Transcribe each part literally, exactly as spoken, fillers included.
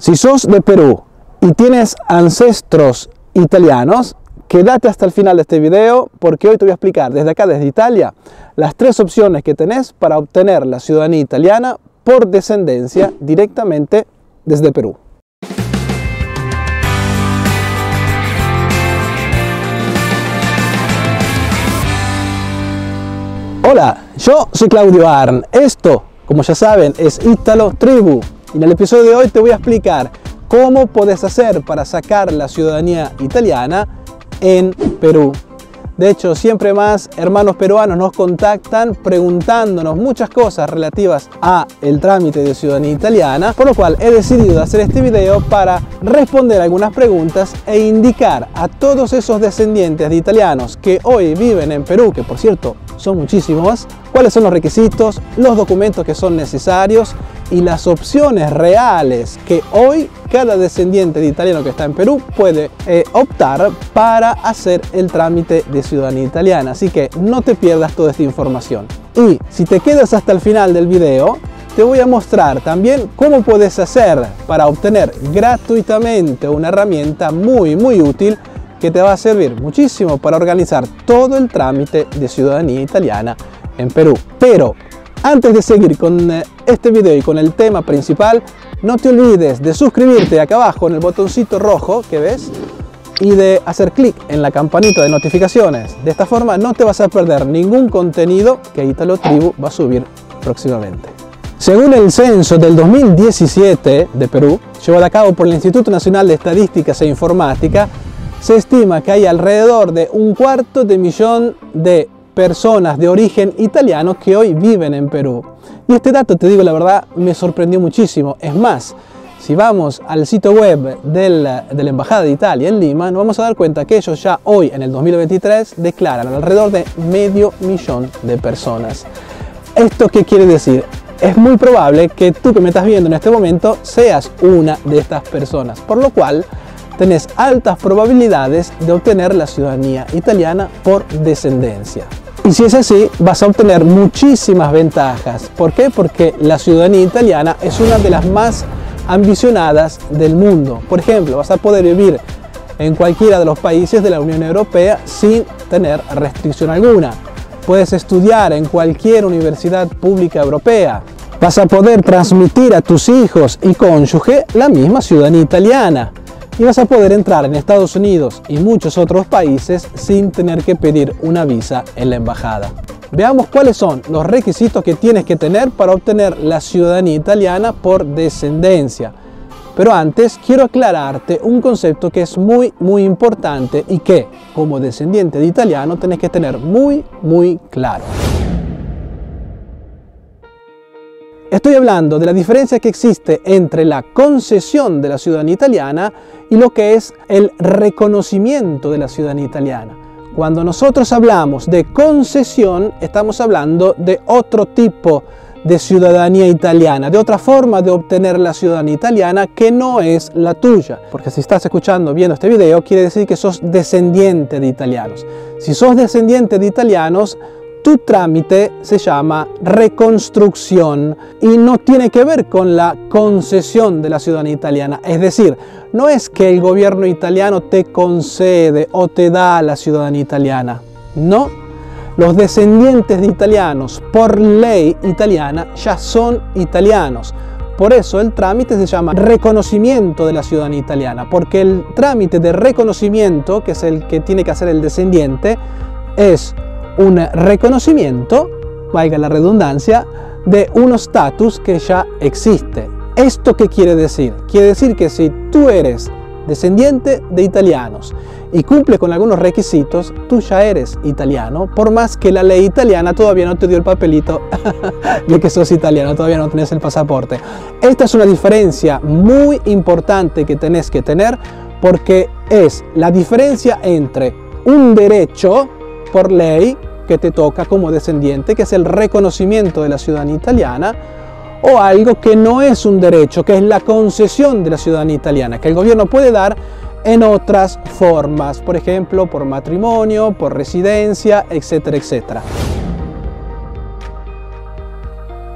Si sos de Perú y tienes ancestros italianos, quédate hasta el final de este video porque hoy te voy a explicar desde acá, desde Italia, las tres opciones que tenés para obtener la ciudadanía italiana por descendencia directamente desde Perú. Hola, yo soy Claudio Arn. Esto, como ya saben, es Italo Tribu. Y en el episodio de hoy te voy a explicar cómo puedes hacer para sacar la ciudadanía italiana en Perú. De hecho, siempre más hermanos peruanos nos contactan preguntándonos muchas cosas relativas a el trámite de ciudadanía italiana, por lo cual he decidido hacer este video para responder algunas preguntas e indicar a todos esos descendientes de italianos que hoy viven en Perú, que por cierto son muchísimos, cuáles son los requisitos, los documentos que son necesarios y las opciones reales que hoy cada descendiente de italiano que está en Perú puede eh, optar para hacer el trámite de ciudadanía italiana. Así que no te pierdas toda esta información. Y si te quedas hasta el final del video, te voy a mostrar también cómo puedes hacer para obtener gratuitamente una herramienta muy muy útil que te va a servir muchísimo para organizar todo el trámite de ciudadanía italiana en Perú. Pero antes de seguir con este video y con el tema principal, no te olvides de suscribirte acá abajo en el botoncito rojo que ves y de hacer clic en la campanita de notificaciones. De esta forma no te vas a perder ningún contenido que Italo Tribu va a subir próximamente. Según el censo del dos mil diecisiete de Perú, llevado a cabo por el Instituto Nacional de Estadísticas e Informática, se estima que hay alrededor de un cuarto de millón de personas de origen italiano que hoy viven en Perú. Y este dato, te digo la verdad, me sorprendió muchísimo. Es más, si vamos al sitio web del, de la Embajada de Italia en Lima, nos vamos a dar cuenta que ellos ya hoy, en el dos mil veintitrés, declaran alrededor de medio millón de personas. ¿Esto qué quiere decir? Es muy probable que tú que me estás viendo en este momento seas una de estas personas, por lo cual tenés altas probabilidades de obtener la ciudadanía italiana por descendencia. Y si es así, vas a obtener muchísimas ventajas. ¿Por qué? Porque la ciudadanía italiana es una de las más ambicionadas del mundo. Por ejemplo, vas a poder vivir en cualquiera de los países de la Unión Europea sin tener restricción alguna. Puedes estudiar en cualquier universidad pública europea. Vas a poder transmitir a tus hijos y cónyuge la misma ciudadanía italiana. Y vas a poder entrar en Estados Unidos y muchos otros países sin tener que pedir una visa en la embajada. Veamos cuáles son los requisitos que tienes que tener para obtener la ciudadanía italiana por descendencia. Pero antes quiero aclararte un concepto que es muy muy importante y que como descendiente de italiano tenés que tener muy muy claro. Estoy hablando de la diferencia que existe entre la concesión de la ciudadanía italiana y lo que es el reconocimiento de la ciudadanía italiana. Cuando nosotros hablamos de concesión, estamos hablando de otro tipo de ciudadanía italiana, de otra forma de obtener la ciudadanía italiana que no es la tuya. Porque si estás escuchando, viendo este video, quiere decir que sos descendiente de italianos. Si sos descendiente de italianos, tu trámite se llama reconstrucción y no tiene que ver con la concesión de la ciudadanía italiana. Es decir, no es que el gobierno italiano te concede o te da la ciudadanía italiana. No, los descendientes de italianos por ley italiana ya son italianos. Por eso el trámite se llama reconocimiento de la ciudadanía italiana, porque el trámite de reconocimiento, que es el que tiene que hacer el descendiente, es un reconocimiento, valga la redundancia, de un estatus que ya existe. ¿Esto qué quiere decir? Quiere decir que si tú eres descendiente de italianos y cumple con algunos requisitos, tú ya eres italiano, por más que la ley italiana todavía no te dio el papelito de que sos italiano, todavía no tenés el pasaporte. Esta es una diferencia muy importante que tenés que tener, porque es la diferencia entre un derecho por ley que te toca como descendiente, que es el reconocimiento de la ciudadanía italiana, o algo que no es un derecho, que es la concesión de la ciudadanía italiana, que el gobierno puede dar en otras formas, por ejemplo, por matrimonio, por residencia, etcétera, etcétera.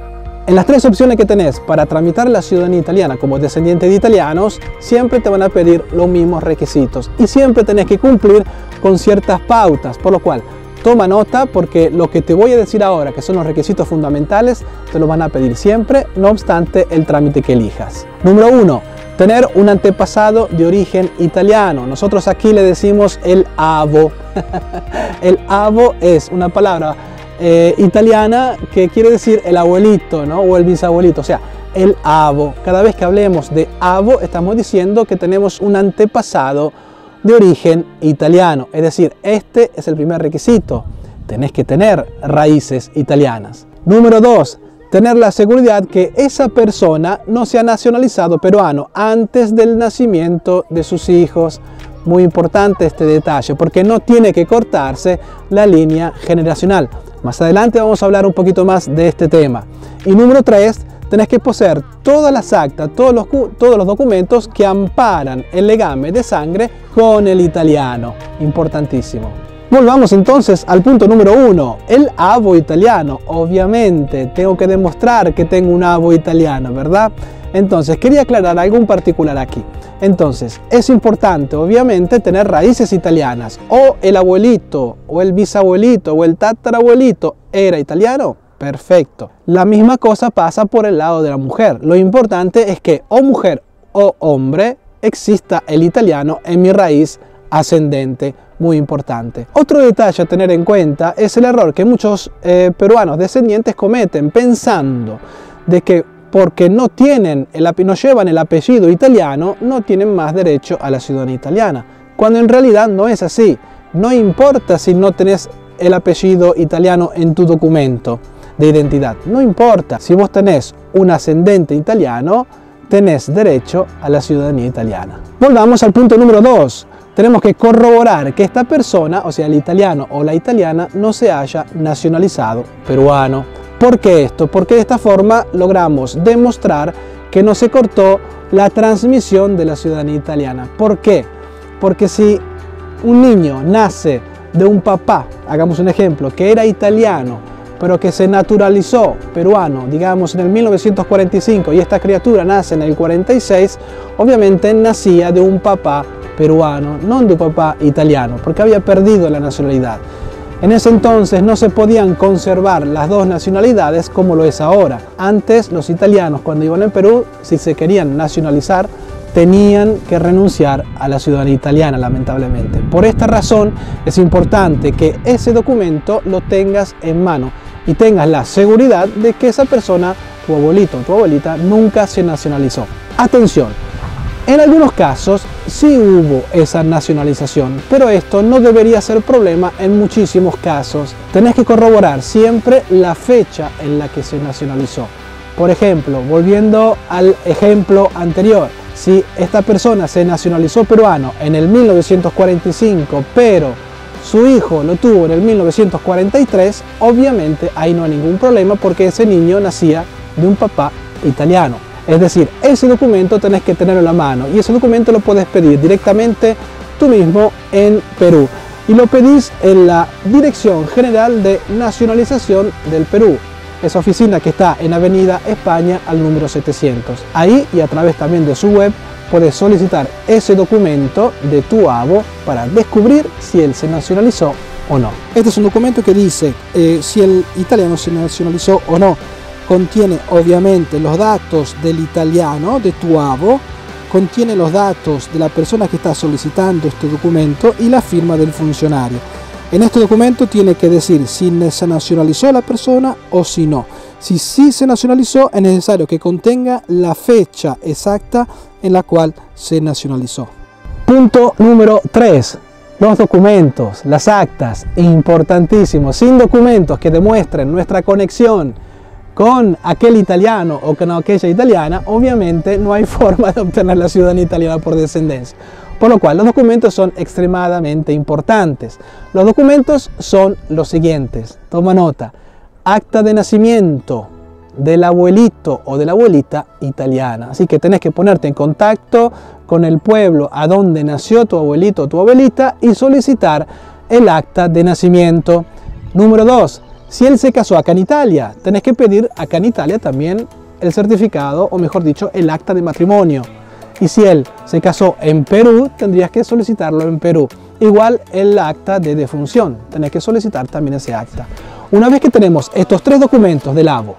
En las tres opciones que tenés para tramitar la ciudadanía italiana como descendiente de italianos, siempre te van a pedir los mismos requisitos y siempre tenés que cumplir con ciertas pautas, por lo cual toma nota porque lo que te voy a decir ahora, que son los requisitos fundamentales, te lo van a pedir siempre, no obstante el trámite que elijas. Número uno, tener un antepasado de origen italiano. Nosotros aquí le decimos el avo. El avo es una palabra eh, italiana que quiere decir el abuelito, ¿no? O el bisabuelito, o sea, el avo. Cada vez que hablemos de avo estamos diciendo que tenemos un antepasado de origen italiano, es decir, este es el primer requisito, tenés que tener raíces italianas. Número dos, tener la seguridad que esa persona no se ha nacionalizado peruano antes del nacimiento de sus hijos. Muy importante este detalle porque no tiene que cortarse la línea generacional. Más adelante vamos a hablar un poquito más de este tema. Y número tres, tenés que poseer todas las actas, todos los, todos los documentos que amparan el legame de sangre con el italiano. Importantísimo. Volvamos entonces al punto número uno, el avo italiano. Obviamente tengo que demostrar que tengo un avo italiano, ¿verdad? Entonces quería aclarar algo en particular aquí. Entonces es importante obviamente tener raíces italianas. O el abuelito, o el bisabuelito, o el tatarabuelito era italiano. Perfecto. La misma cosa pasa por el lado de la mujer. Lo importante es que o mujer o hombre exista el italiano en mi raíz ascendente. Muy importante. Otro detalle a tener en cuenta es el error que muchos eh, peruanos descendientes cometen pensando de que porque no tienen el, no llevan el apellido italiano no tienen más derecho a la ciudadanía italiana, cuando en realidad no es así. No importa si no tenés el apellido italiano en tu documento de identidad, no importa. Si vos tenés un ascendente italiano, tenés derecho a la ciudadanía italiana. Volvamos al punto número dos. Tenemos que corroborar que esta persona, o sea el italiano o la italiana, no se haya nacionalizado peruano. ¿Por qué esto? Porque de esta forma logramos demostrar que no se cortó la transmisión de la ciudadanía italiana. ¿Por qué? Porque si un niño nace de un papá, hagamos un ejemplo, que era italiano, pero que se naturalizó peruano, digamos en el mil novecientos cuarenta y cinco, y esta criatura nace en el cuarenta y seis, obviamente nacía de un papá peruano, no de un papá italiano, porque había perdido la nacionalidad. En ese entonces no se podían conservar las dos nacionalidades como lo es ahora. Antes los italianos cuando iban en Perú, si se querían nacionalizar, tenían que renunciar a la ciudadanía italiana, lamentablemente. Por esta razón es importante que ese documento lo tengas en mano y tengas la seguridad de que esa persona, tu abuelito o tu abuelita, nunca se nacionalizó. Atención, en algunos casos sí hubo esa nacionalización, pero esto no debería ser problema en muchísimos casos. Tenés que corroborar siempre la fecha en la que se nacionalizó. Por ejemplo, volviendo al ejemplo anterior, si esta persona se nacionalizó peruano en el mil novecientos cuarenta y cinco, pero su hijo lo tuvo en el mil novecientos cuarenta y tres, obviamente ahí no hay ningún problema porque ese niño nacía de un papá italiano. Es decir, ese documento tenés que tenerlo en la mano y ese documento lo puedes pedir directamente tú mismo en Perú. Y lo pedís en la Dirección General de Nacionalización del Perú. Esa oficina que está en Avenida España al número setecientos. Ahí y a través también de su web puedes solicitar ese documento de tu avo para descubrir si él se nacionalizó o no. Este es un documento que dice eh, si el italiano se nacionalizó o no. Contiene obviamente los datos del italiano, de tu avo, contiene los datos de la persona que está solicitando este documento y la firma del funcionario. En este documento tiene que decir si se nacionalizó la persona o si no. Si sí se nacionalizó, es necesario que contenga la fecha exacta en la cual se nacionalizó. Punto número tres. Los documentos, las actas, importantísimos. Sin documentos que demuestren nuestra conexión con aquel italiano o con aquella italiana, obviamente no hay forma de obtener la ciudadanía italiana por descendencia. Por lo cual los documentos son extremadamente importantes. Los documentos son los siguientes, toma nota: acta de nacimiento del abuelito o de la abuelita italiana. Así que tenés que ponerte en contacto con el pueblo a donde nació tu abuelito o tu abuelita y solicitar el acta de nacimiento. Número dos, Si él se casó acá en Italia, tenés que pedir acá en Italia también el certificado, o mejor dicho, el acta de matrimonio. Y si él se casó en Perú, tendrías que solicitarlo en Perú. Igual el acta de defunción, tenés que solicitar también ese acta. Una vez que tenemos estos tres documentos del A B O,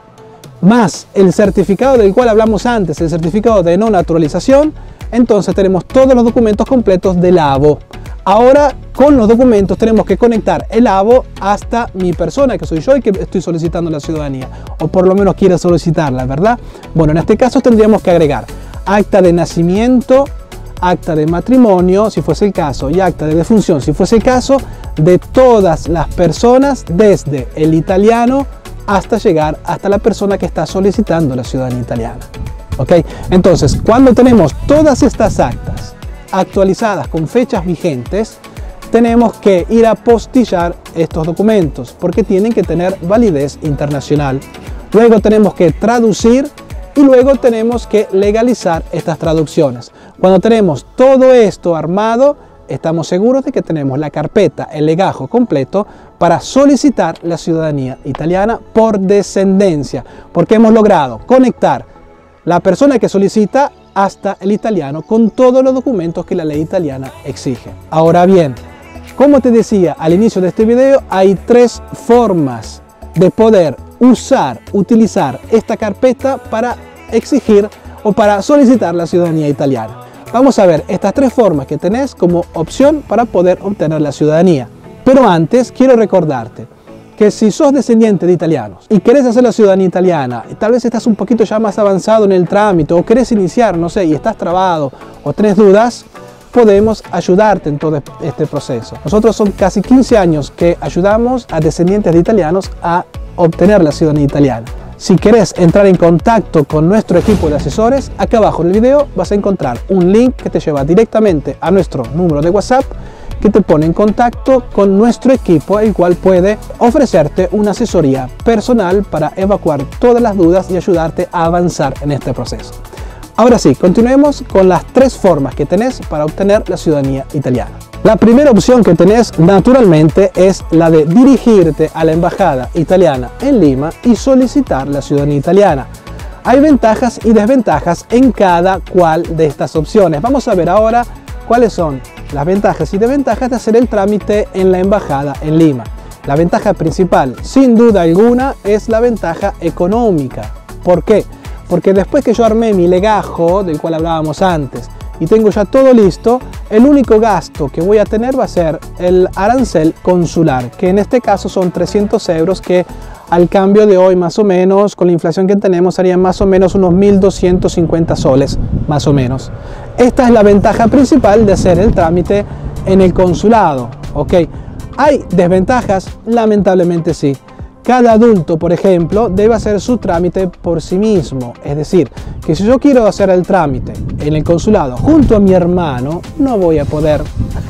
más el certificado del cual hablamos antes, el certificado de no naturalización, entonces tenemos todos los documentos completos del A B O. Ahora, con los documentos tenemos que conectar el A B O hasta mi persona, que soy yo y que estoy solicitando la ciudadanía, o por lo menos quiero solicitarla, ¿verdad? Bueno, en este caso tendríamos que agregar acta de nacimiento, acta de matrimonio, si fuese el caso, y acta de defunción, si fuese el caso, de todas las personas, desde el italiano hasta llegar hasta la persona que está solicitando la ciudadanía italiana. ¿Ok? Entonces, cuando tenemos todas estas actas actualizadas con fechas vigentes, tenemos que ir a postillar estos documentos porque tienen que tener validez internacional. Luego tenemos que traducir y luego tenemos que legalizar estas traducciones. Cuando tenemos todo esto armado, estamos seguros de que tenemos la carpeta, el legajo completo para solicitar la ciudadanía italiana por descendencia, porque hemos logrado conectar la persona que solicita hasta el italiano con todos los documentos que la ley italiana exige. Ahora bien, como te decía al inicio de este video, hay tres formas de poder usar, utilizar esta carpeta para exigir o para solicitar la ciudadanía italiana. Vamos a ver estas tres formas que tenés como opción para poder obtener la ciudadanía. Pero antes quiero recordarte que si sos descendiente de italianos y querés hacer la ciudadanía italiana y tal vez estás un poquito ya más avanzado en el trámite o querés iniciar, no sé, y estás trabado o tenés dudas, podemos ayudarte en todo este proceso. Nosotros son casi quince años que ayudamos a descendientes de italianos a obtener la ciudadanía italiana. Si querés entrar en contacto con nuestro equipo de asesores, acá abajo en el video vas a encontrar un link que te lleva directamente a nuestro número de WhatsApp que te pone en contacto con nuestro equipo, el cual puede ofrecerte una asesoría personal para evacuar todas las dudas y ayudarte a avanzar en este proceso. Ahora sí, continuemos con las tres formas que tenés para obtener la ciudadanía italiana. La primera opción que tenés naturalmente es la de dirigirte a la embajada italiana en Lima y solicitar la ciudadanía italiana. Hay ventajas y desventajas en cada cual de estas opciones. Vamos a ver ahora cuáles son las ventajas y desventajas de hacer el trámite en la embajada en Lima. La ventaja principal, sin duda alguna, es la ventaja económica. ¿Por qué? Porque después que yo armé mi legajo, del cual hablábamos antes, y tengo ya todo listo, el único gasto que voy a tener va a ser el arancel consular, que en este caso son trescientos euros, que al cambio de hoy más o menos, con la inflación que tenemos, serían más o menos unos mil doscientos cincuenta soles, más o menos. Esta es la ventaja principal de hacer el trámite en el consulado, ¿ok? ¿Hay desventajas? Lamentablemente sí. Cada adulto, por ejemplo, debe hacer su trámite por sí mismo. Es decir, que si yo quiero hacer el trámite en el consulado junto a mi hermano, no voy a poder.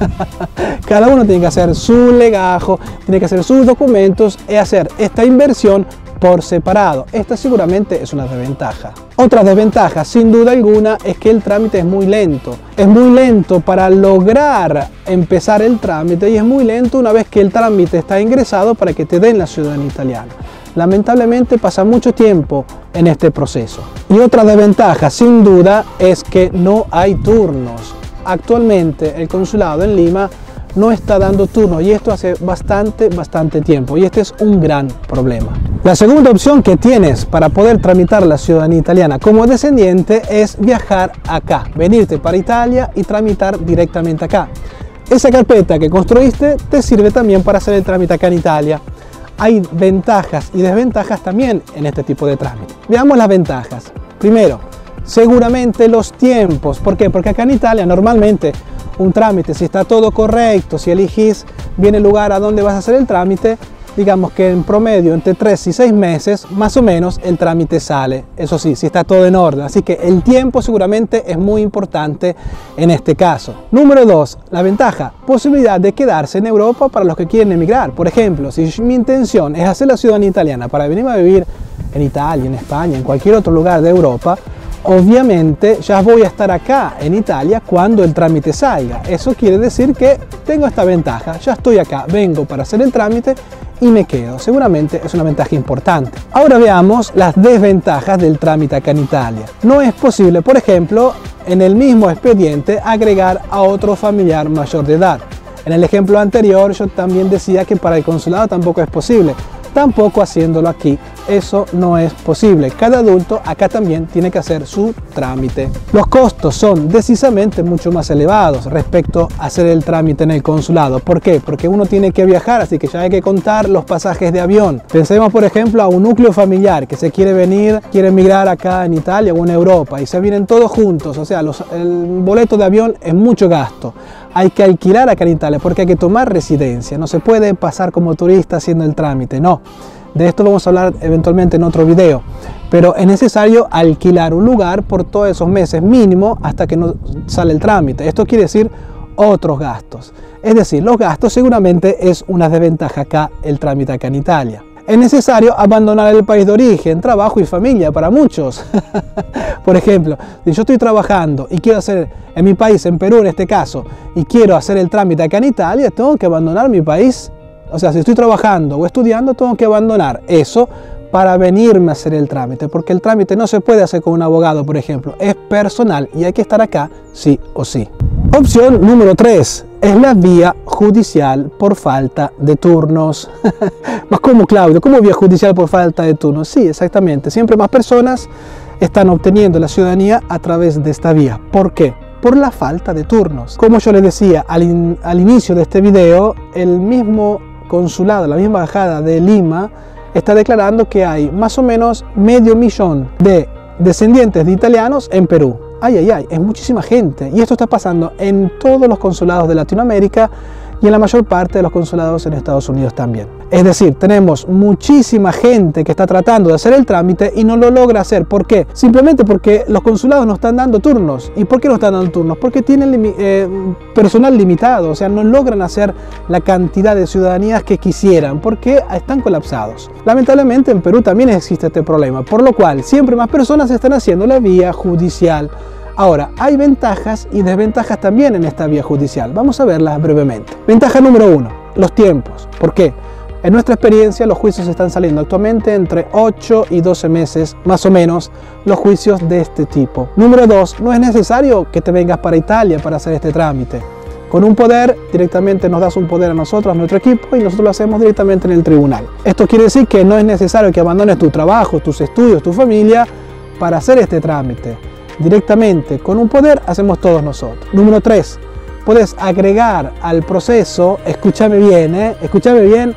Cada uno tiene que hacer su legajo, tiene que hacer sus documentos y hacer esta inversión por separado. Esta seguramente es una desventaja. Otra desventaja, sin duda alguna, es que el trámite es muy lento. Es muy lento para lograr empezar el trámite y es muy lento una vez que el trámite está ingresado para que te den la ciudadanía italiana. Lamentablemente pasa mucho tiempo en este proceso. Y otra desventaja, sin duda, es que no hay turnos. Actualmente el consulado en Lima no está dando turno y esto hace bastante, bastante tiempo y este es un gran problema. La segunda opción que tienes para poder tramitar la ciudadanía italiana como descendiente es viajar acá, venirte para Italia y tramitar directamente acá. Esa carpeta que construiste te sirve también para hacer el trámite acá en Italia. Hay ventajas y desventajas también en este tipo de trámite. Veamos las ventajas. Primero, seguramente los tiempos. ¿Por qué? Porque acá en Italia normalmente un trámite, si está todo correcto, si elegís bien el lugar a donde vas a hacer el trámite, digamos que en promedio entre tres y seis meses más o menos el trámite sale. Eso sí, si está todo en orden. Así que el tiempo seguramente es muy importante en este caso. Número dos, la ventaja, posibilidad de quedarse en Europa para los que quieren emigrar. Por ejemplo, si mi intención es hacer la ciudadanía italiana para venir a vivir en Italia, en España, en cualquier otro lugar de Europa, obviamente ya voy a estar acá en Italia cuando el trámite salga. Eso quiere decir que tengo esta ventaja, ya estoy acá, vengo para hacer el trámite y me quedo. Seguramente es una ventaja importante. Ahora veamos las desventajas del trámite acá en Italia. No es posible, por ejemplo, en el mismo expediente agregar a otro familiar mayor de edad. En el ejemplo anterior yo también decía que para el consulado tampoco es posible. Tampoco haciéndolo aquí, eso no es posible. Cada adulto acá también tiene que hacer su trámite. Los costos son decisamente mucho más elevados respecto a hacer el trámite en el consulado. ¿Por qué? Porque uno tiene que viajar, así que ya hay que contar los pasajes de avión. Pensemos, por ejemplo, a un núcleo familiar que se quiere venir, quiere emigrar acá en Italia o en Europa y se vienen todos juntos. O sea, los, el boleto de avión es mucho gasto. Hay que alquilar acá en Italia porque hay que tomar residencia. No se puede pasar como turista haciendo el trámite, no. De esto vamos a hablar eventualmente en otro video. Pero es necesario alquilar un lugar por todos esos meses mínimo hasta que no sale el trámite. Esto quiere decir otros gastos. Es decir, los gastos seguramente es una desventaja acá el trámite acá en Italia. Es necesario abandonar el país de origen, trabajo y familia para muchos. Por ejemplo, si yo estoy trabajando y quiero hacer en mi país, en Perú en este caso, y quiero hacer el trámite acá en Italia, tengo que abandonar mi país. O sea, si estoy trabajando o estudiando, tengo que abandonar eso para venirme a hacer el trámite, porque el trámite no se puede hacer con un abogado, por ejemplo, es personal y hay que estar acá sí o sí. Opción número tres es la vía judicial por falta de turnos. ¿Más cómo, Claudio? ¿Cómo vía judicial por falta de turnos? Sí, exactamente. Siempre más personas están obteniendo la ciudadanía a través de esta vía. ¿Por qué? Por la falta de turnos. Como yo les decía al, in al inicio de este video, el mismo consulado, la misma embajada de Lima está declarando que hay más o menos medio millón de descendientes de italianos en Perú. Ay, ay, ay, es muchísima gente. Y esto está pasando en todos los consulados de Latinoamérica y en la mayor parte de los consulados en Estados Unidos también. Es decir, tenemos muchísima gente que está tratando de hacer el trámite y no lo logra hacer. ¿Por qué? Simplemente porque los consulados no están dando turnos. ¿Y por qué no están dando turnos? Porque tienen eh, personal limitado, o sea, no logran hacer la cantidad de ciudadanías que quisieran porque están colapsados. Lamentablemente en Perú también existe este problema, por lo cual siempre más personas están haciendo la vía judicial. Ahora, hay ventajas y desventajas también en esta vía judicial. Vamos a verlas brevemente. Ventaja número uno, los tiempos. ¿Por qué? En nuestra experiencia, los juicios están saliendo actualmente entre ocho y doce meses, más o menos, los juicios de este tipo. Número dos, no es necesario que te vengas para Italia para hacer este trámite. Con un poder, directamente nos das un poder a nosotros, a nuestro equipo, y nosotros lo hacemos directamente en el tribunal. Esto quiere decir que no es necesario que abandones tu trabajo, tus estudios, tu familia, para hacer este trámite. Directamente con un poder hacemos todos nosotros. Número tres, puedes agregar al proceso, escúchame bien, eh, escúchame bien,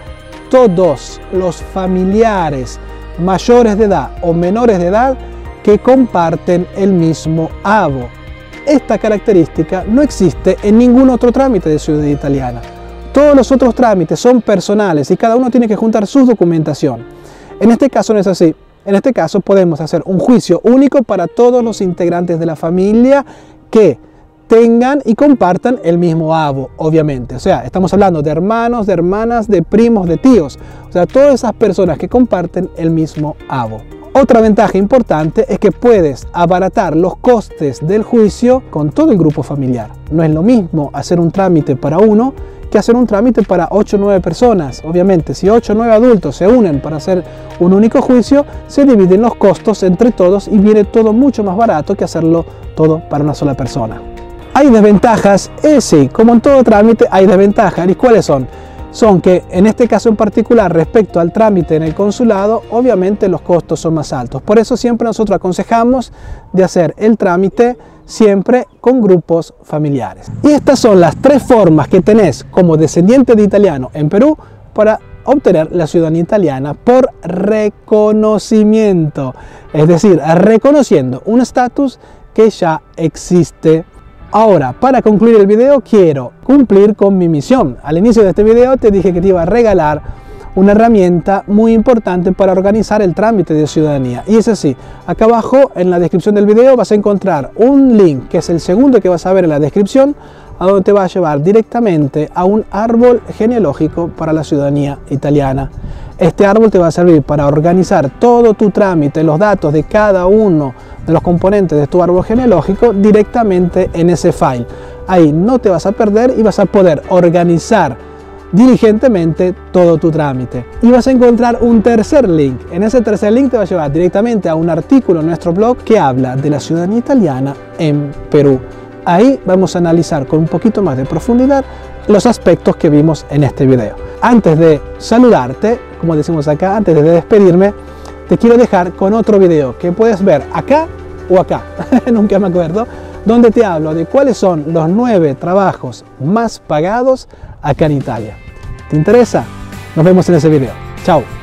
todos los familiares mayores de edad o menores de edad que comparten el mismo avo. Esta característica no existe en ningún otro trámite de ciudadanía italiana. Todos los otros trámites son personales y cada uno tiene que juntar su documentación. En este caso no es así. En este caso podemos hacer un juicio único para todos los integrantes de la familia que tengan y compartan el mismo avo, obviamente. O sea, estamos hablando de hermanos, de hermanas, de primos, de tíos. O sea, todas esas personas que comparten el mismo avo. Otra ventaja importante es que puedes abaratar los costes del juicio con todo el grupo familiar. No es lo mismo hacer un trámite para uno que hacer un trámite para ocho o nueve personas. Obviamente, si ocho o nueve adultos se unen para hacer un único juicio, se dividen los costos entre todos y viene todo mucho más barato que hacerlo todo para una sola persona. ¿Hay desventajas? Eh, sí, como en todo trámite hay desventajas. ¿Y cuáles son? Son que en este caso en particular respecto al trámite en el consulado, obviamente los costos son más altos. Por eso siempre nosotros aconsejamos de hacer el trámite siempre con grupos familiares. Y estas son las tres formas que tenés como descendiente de italiano en Perú para obtener la ciudadanía italiana por reconocimiento. Es decir, reconociendo un estatus que ya existe. Ahora, para concluir el video, quiero cumplir con mi misión. Al inicio de este video te dije que te iba a regalar una herramienta muy importante para organizar el trámite de ciudadanía. Y es así, acá abajo en la descripción del video vas a encontrar un link que es el segundo que vas a ver en la descripción. a donde te va a llevar directamente a un árbol genealógico para la ciudadanía italiana. Este árbol te va a servir para organizar todo tu trámite, los datos de cada uno de los componentes de tu árbol genealógico directamente en ese file. Ahí no te vas a perder y vas a poder organizar diligentemente todo tu trámite. Y vas a encontrar un tercer link. En ese tercer link te va a llevar directamente a un artículo en nuestro blog que habla de la ciudadanía italiana en Perú. Ahí vamos a analizar con un poquito más de profundidad los aspectos que vimos en este video. Antes de saludarte, como decimos acá, antes de despedirme, te quiero dejar con otro video que puedes ver acá o acá, nunca me acuerdo, donde te hablo de cuáles son los nueve trabajos más pagados acá en Italia. ¿Te interesa? Nos vemos en ese video. Chao.